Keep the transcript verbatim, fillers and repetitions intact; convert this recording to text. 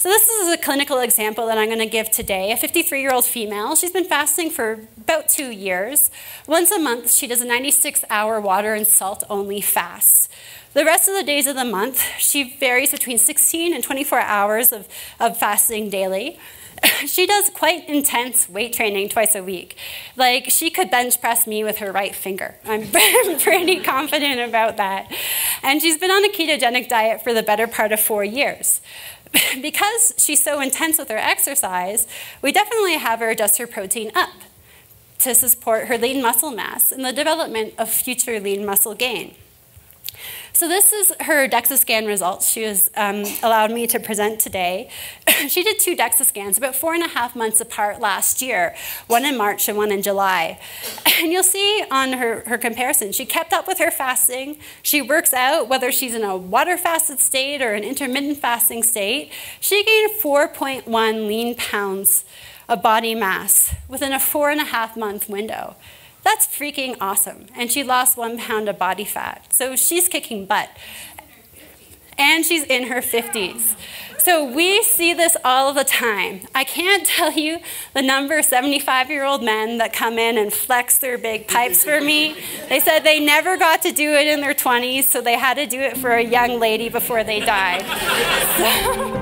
So this is a clinical example that I'm going to give today. A fifty-three-year-old female. She's been fasting for about two years. Once a month, she does a ninety-six hour water and salt-only fast. The rest of the days of the month, she varies between sixteen and twenty-four hours of, of fasting daily. She does quite intense weight training twice a week. Like, she could bench press me with her right finger. I'm pretty confident about that. And she's been on a ketogenic diet for the better part of four years. Because she's so intense with her exercise, we definitely have her adjust her protein up to support her lean muscle mass and the development of future lean muscle gain. So this is her DEXA scan results she was um, allowed me to present today. She did two DEXA scans about four and a half months apart last year, one in March and one in July. And you'll see on her, her comparison, she kept up with her fasting. She works out, whether she's in a water fasted state or an intermittent fasting state. She gained four point one lean pounds of body mass within a four and a half month window. That's freaking awesome. And she lost one pound of body fat. So she's kicking butt. And she's in her fifties. So we see this all of the time. I can't tell you the number of seventy-five-year-old men that come in and flex their big pipes for me. They said they never got to do it in their twenties, so they had to do it for a young lady before they died. So,